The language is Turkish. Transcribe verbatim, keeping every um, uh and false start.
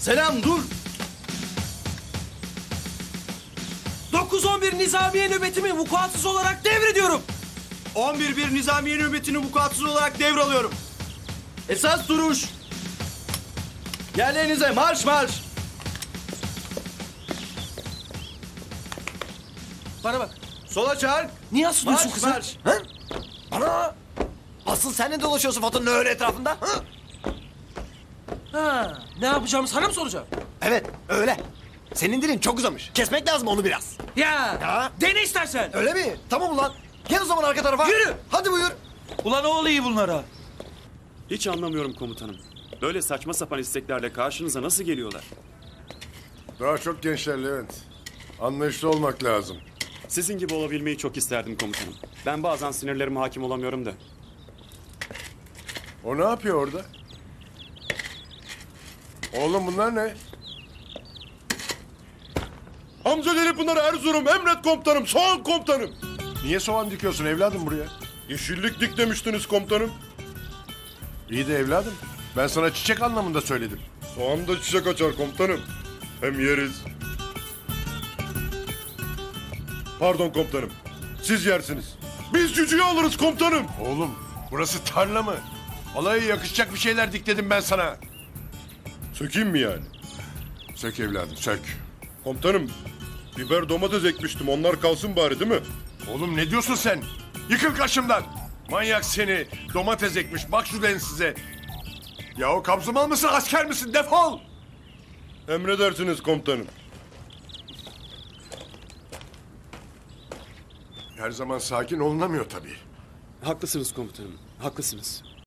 Selam, dur. dokuz on bir Nizamiye nöbetimi vukuatsız olarak devrediyorum. on bir bir Nizamiye nöbetini vukuatsız olarak devralıyorum. Esas duruş. Yerlerinize marş marş. Bana bak. Sola çark. Niye asılıyorsun Marş kıza? marş. Ha? Ana! Asıl sen ne dolaşıyorsun Faton'un öyle etrafında? Ha? Ha, ne yapacağımı sana mı soracağım? Evet, öyle. Senin dilin çok uzamış. Kesmek lazım onu biraz. Ya, Ya. dene istersen. Öyle mi? Tamam ulan. Gel o zaman arka tarafa. Yürü. Hadi buyur. Ulan ne oluyor bunlara? Hiç anlamıyorum komutanım. Böyle saçma sapan isteklerle karşınıza nasıl geliyorlar? Daha çok gençler Levent. Anlayışlı olmak lazım. Sizin gibi olabilmeyi çok isterdim komutanım. Ben bazen sinirlerime hakim olamıyorum da. O ne yapıyor orada? Oğlum bunlar ne? Hamza Deli Pınar Erzurum, emret komutanım, soğan komutanım. Niye soğan dikiyorsun evladım buraya? Yeşillik dik demiştiniz komutanım. İyi de evladım. Ben sana çiçek anlamında söyledim. Soğan da çiçek açar komutanım. Hem yeriz. Pardon komutanım, siz yersiniz. Biz cücüğü alırız komutanım. Oğlum burası tarla mı? Alaya yakışacak bir şeyler dikledim ben sana. Sökeyim mi yani? Sök evladım sök. Komutanım, biber domates ekmiştim, onlar kalsın bari değil mi? Oğlum ne diyorsun sen? Yıkıl karşımdan. Manyak seni. Domates ekmiş. Bak şu densize. Ya o kabzımal mısın asker misin? Defol. Emredersiniz komutanım. Her zaman sakin olunamıyor tabii. Haklısınız komutanım, haklısınız.